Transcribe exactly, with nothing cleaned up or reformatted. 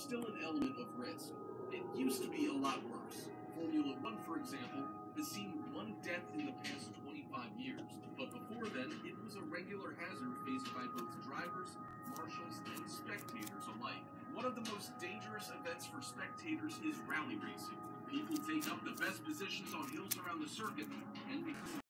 still an element of risk. It used to be a lot worse. Formula One, for example, has seen one death in the past twenty-five years, but before then, it was a regular hazard faced by both drivers, marshals, and spectators alike. One of the most dangerous events for spectators is rally racing. People take up the best positions on hills around the circuit, and because